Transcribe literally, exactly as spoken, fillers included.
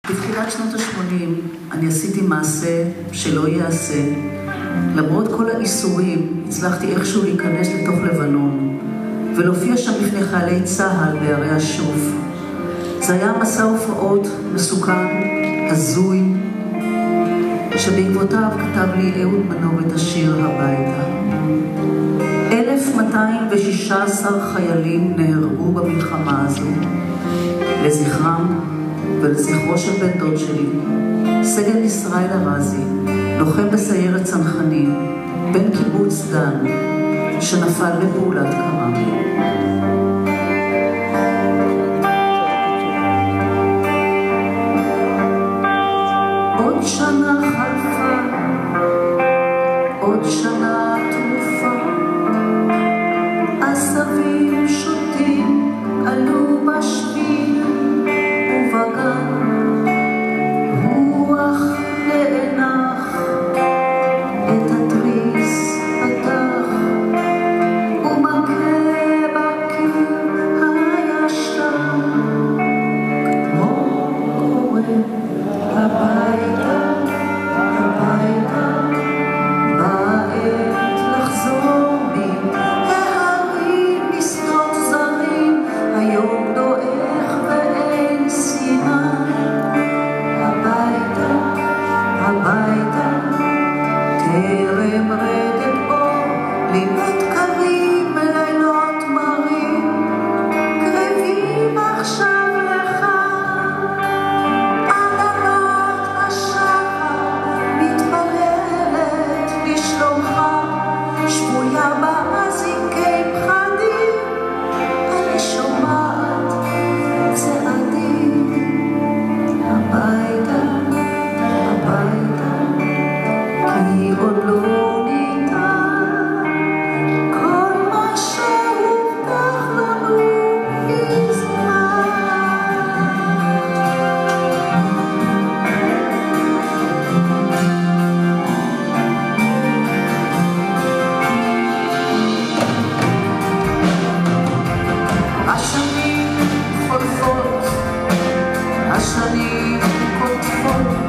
בתחילת שנות ה-שמונים אני עשיתי מעשה שלא יעשה. למרות כל האיסורים, הצלחתי איכשהו להיכנס לתוך לבנון, ולהופיע שם לפני חיילי צה"ל בערי השוף. זה היה מסע הופעות מסוכן, הזוי, שבעקבותיו כתב לי אהוד מנור את השיר הביתה. אלף מאתיים ושישה עשר חיילים נהרגו במלחמה הזו. לזכרם ולזכרו של בן דוד שלי, סגן ישראל ארזי, לוחם בסיירת צנחנים, בן קיבוץ דן, שנפל בפעולת קרב. עוד שנה חלפה, עוד שנה תרופה, עשבים שוטים עלו בשביל ובגן, רוח נאנח את התריס פתח, ומכה בקיר הישן, כמו קורא הביתה, הביתה, בעת לחזור בי, להרים משדות זרים, היום דועך ואין סימן. הביתה, הביתה, טרם רדת אור, לילות קרים ולילות מרים, קרבים עכשיו לך, עננת השחר מתפללת לשלומך, שבויה באזיקי פחדים, אני שומעת צעדים. הביתה, הביתה, כי עוד לא ניתן כל מה שהובטח לנו מזמן. השנים חולפות, השנים קוטפות,